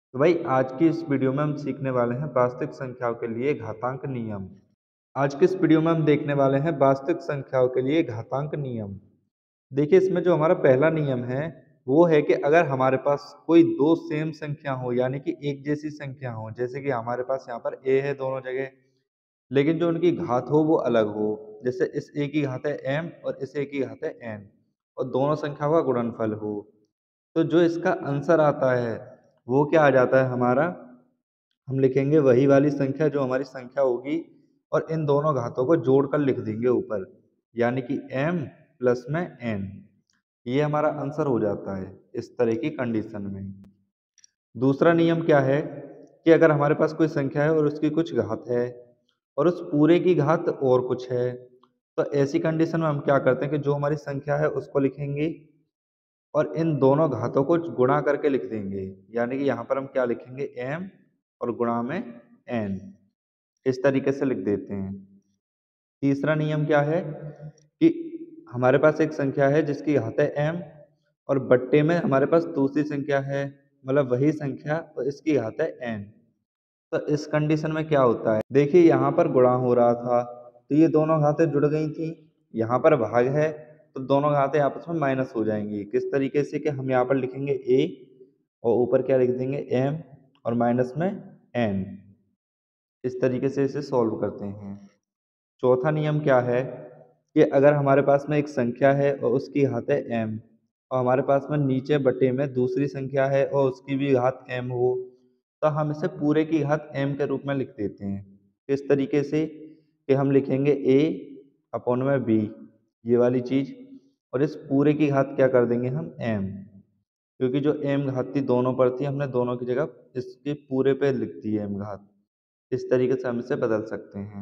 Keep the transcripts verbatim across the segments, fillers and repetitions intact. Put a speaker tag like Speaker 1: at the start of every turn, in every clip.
Speaker 1: तो भाई आज की इस वीडियो में हम सीखने वाले हैं वास्तविक संख्याओं के लिए घातांक नियम। आज की इस वीडियो में हम देखने वाले हैं वास्तविक संख्याओं के लिए घातांक नियम। देखिए इसमें जो हमारा पहला नियम है वो है कि अगर हमारे पास कोई दो सेम संख्या हो यानी कि एक जैसी संख्या हो, जैसे कि हमारे पास यहाँ पर ए है दोनों जगह, लेकिन जो उनकी घात हो वो अलग हो। जैसे इस ए की घात है एम और इस ए की घात है एन और दोनों संख्याओं का गुणनफल हो, तो जो इसका आंसर आता है वो क्या आ जाता है हमारा, हम लिखेंगे वही वाली संख्या जो हमारी संख्या होगी और इन दोनों घातों को जोड़कर लिख देंगे ऊपर, यानी कि m प्लस में n। ये हमारा आंसर हो जाता है इस तरह की कंडीशन में। दूसरा नियम क्या है कि अगर हमारे पास कोई संख्या है और उसकी कुछ घात है और उस पूरे की घात और कुछ है, तो ऐसी कंडीशन में हम क्या करते हैं कि जो हमारी संख्या है उसको लिखेंगे और इन दोनों घातों को गुणा करके लिख देंगे, यानी कि यहाँ पर हम क्या लिखेंगे m और गुणा में n, इस तरीके से लिख देते हैं। तीसरा नियम क्या है कि हमारे पास एक संख्या है जिसकी घात है m और बट्टे में हमारे पास दूसरी संख्या है, मतलब वही संख्या और इसकी घात है n। तो इस कंडीशन में क्या होता है, देखिए यहाँ पर गुणा हो रहा था तो ये दोनों घातें जुड़ गई थी, यहाँ पर भाग है तो दोनों घातें आपस में माइनस हो जाएंगी। किस तरीके से कि हम यहाँ पर लिखेंगे a और ऊपर क्या लिख देंगे m और माइनस में n। इस तरीके से इसे सॉल्व करते हैं। चौथा नियम क्या है कि अगर हमारे पास में एक संख्या है और उसकी घात है m और हमारे पास में नीचे बटे में दूसरी संख्या है और उसकी भी घात m हो, तो हम इसे पूरे की घात m के रूप में लिख देते हैं। इस तरीके से कि हम लिखेंगे a अपॉन में b, ये वाली चीज़, और इस पूरे की घात क्या कर देंगे हम m, क्योंकि जो m घात थी दोनों पर थी, हमने दोनों की जगह इसके पूरे पे लिख दी है m घात। इस तरीके से हम इसे बदल सकते हैं।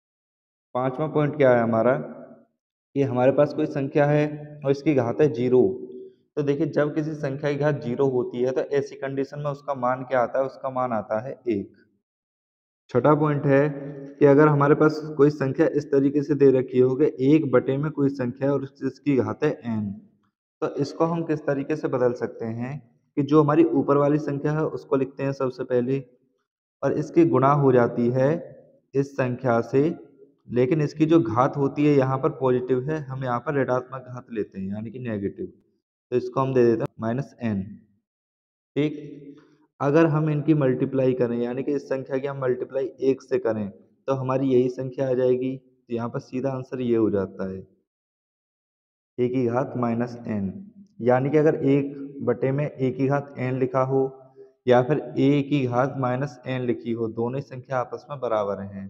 Speaker 1: पांचवा पॉइंट क्या है हमारा कि हमारे पास कोई संख्या है और इसकी घात है जीरो। तो देखिए जब किसी संख्या की घात जीरो होती है तो ऐसी कंडीशन में उसका मान क्या आता है, उसका मान आता है एक। छठा पॉइंट है कि अगर हमारे पास कोई संख्या इस तरीके से दे रखी हो कि एक बटे में कोई संख्या है और इसकी घात है n, तो इसको हम किस तरीके से बदल सकते हैं कि जो हमारी ऊपर वाली संख्या है उसको लिखते हैं सबसे पहले और इसकी गुणा हो जाती है इस संख्या से, लेकिन इसकी जो घात होती है यहाँ पर पॉजिटिव है, हम यहाँ पर ऋणात्मक घात लेते हैं यानी कि नेगेटिव, तो इसको हम दे देते हैं माइनस एन। ठीक, अगर हम इनकी मल्टीप्लाई करें यानी कि इस संख्या की हम मल्टीप्लाई एक से करें तो हमारी यही संख्या आ जाएगी, तो यहाँ पर सीधा आंसर ये हो जाता है ए की घात माइनस एन। यानी कि अगर एक बटे में ए की घात एन लिखा हो या फिर ए की घात माइनस एन लिखी हो, दोनों ही संख्या आपस में बराबर हैं।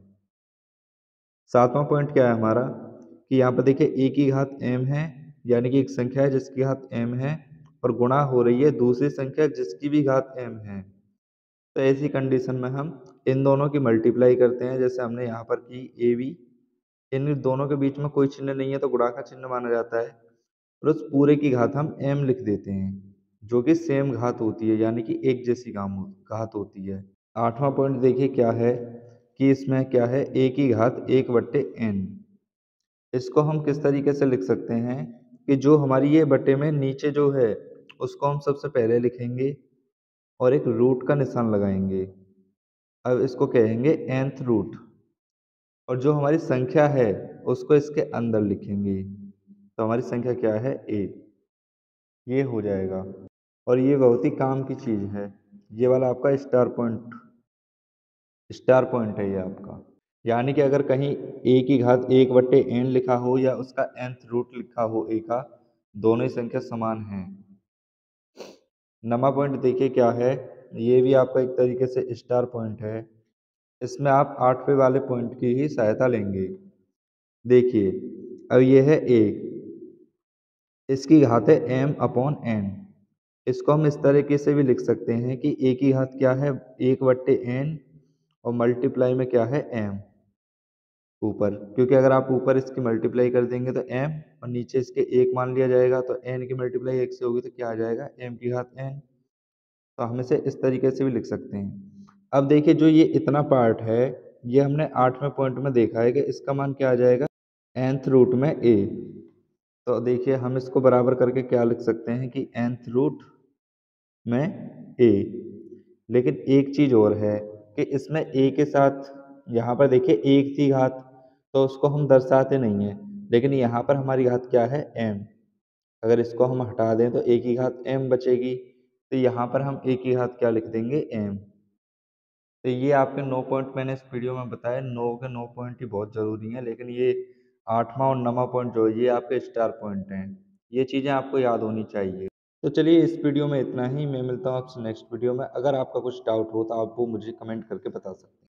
Speaker 1: सातवां पॉइंट क्या है हमारा कि यहाँ पर देखिए ए की घात m है, यानी कि एक संख्या है जिसकी घात m है और गुणा हो रही है दूसरी संख्या जिसकी भी घात m है। तो ऐसी कंडीशन में हम इन दोनों की मल्टीप्लाई करते हैं, जैसे हमने यहाँ पर की ए बी, इन दोनों के बीच में कोई चिन्ह नहीं है तो गुणा का चिन्ह माना जाता है और उस पूरे की घात हम m लिख देते हैं जो कि सेम घात होती है, यानी कि एक जैसी काम घात होती है। आठवां पॉइंट देखिए क्या है कि इसमें क्या है ए की घात एक बट्टे एन। इसको हम किस तरीके से लिख सकते हैं कि जो हमारी ये बटे में नीचे जो है उसको हम सबसे पहले लिखेंगे और एक रूट का निशान लगाएंगे, अब इसको कहेंगे nth रूट, और जो हमारी संख्या है उसको इसके अंदर लिखेंगे, तो हमारी संख्या क्या है a, ये हो जाएगा। और ये बहुत ही काम की चीज़ है, ये वाला आपका स्टार पॉइंट स्टार पॉइंट है ये आपका, यानी कि अगर कहीं ए की घात एक बट्टे एन लिखा हो या उसका nth रूट लिखा हो ए का, दोनों ही संख्या समान हैं। नवा पॉइंट देखिए क्या है, ये भी आपका एक तरीके से स्टार पॉइंट है, इसमें आप आठवें वाले पॉइंट की ही सहायता लेंगे। देखिए अब ये है ए, इसकी घात है m अपॉन एन। इसको हम इस तरीके से भी लिख सकते हैं कि ए की घात क्या है एक बट्टे एन और मल्टीप्लाई में क्या है m ऊपर, क्योंकि अगर आप ऊपर इसकी मल्टीप्लाई कर देंगे तो m और नीचे इसके एक मान लिया जाएगा, तो n की मल्टीप्लाई एक से होगी तो क्या आ जाएगा m की घात n। तो हम इसे इस तरीके से भी लिख सकते हैं। अब देखिए जो ये इतना पार्ट है ये हमने आठवें पॉइंट में देखा है कि इसका मान क्या आ जाएगा nth रूट में a। तो देखिए हम इसको बराबर करके क्या लिख सकते हैं कि nth रूट में a, लेकिन एक चीज़ और है कि इसमें ए के साथ यहाँ पर देखिए एक थी घात, तो उसको हम दर्शाते नहीं हैं, लेकिन यहाँ पर हमारी घात क्या है एम। अगर इसको हम हटा दें तो ए की घात एम बचेगी, तो यहाँ पर हम ए की घात क्या लिख देंगे एम। तो ये आपके नौ पॉइंट मैंने इस वीडियो में बताया, नौ के नौ पॉइंट ही बहुत ज़रूरी हैं, लेकिन ये आठवां और नौवां पॉइंट जो है ये आपके स्टार पॉइंट हैं। ये चीज़ें आपको याद होनी चाहिए। तो चलिए इस वीडियो में इतना ही, मैं मिलता हूँ आपसे नेक्स्ट वीडियो में। अगर आपका कुछ डाउट हो तो आप वो मुझे कमेंट करके बता सकते हैं।